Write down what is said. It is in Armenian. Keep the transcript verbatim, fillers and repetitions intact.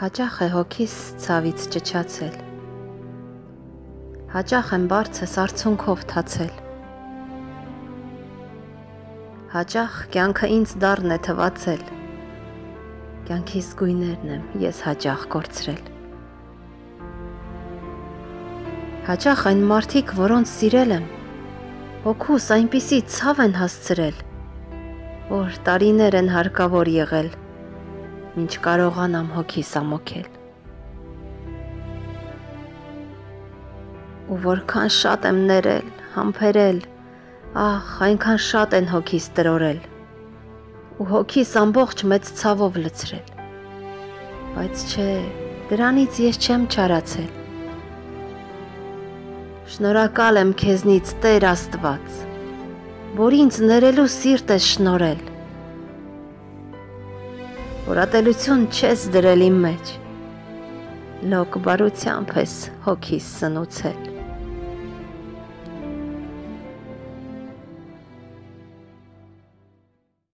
Հաճախ է հոգիս ցավից ճչացել, հաճախ եմ բարձես արցունքով թացել, հաճախ կյանքը ինձ դառն է թվացել, կյանքիս գույներն եմ ես հաճախ կորցրել, հաճախ այն մարդիկ, որոնց սիրել եմ, հոգուս այնպիսի ցավ են հասցրել, որ տարիներ են հարկավոր եղել, մինչ կարողանամ հոգիս ամոքել։ Ու որքան շատ եմ ներել, համբերել, ախ, այնքան շատ են հոգիս տրորել, ու հոգիս ամբողջ մեծ ցավով լցրել, բայց չէ, դրանից ես չեմ չարացել։ Շնորհակալ եմ քեզնից, Տեր Աստված, որ ինձ ներելու սիրտ ես շնորհել, որ ատելություն չես դրել իմ մեջ, լոկ բարությամբ ես հոգիս սնուցել։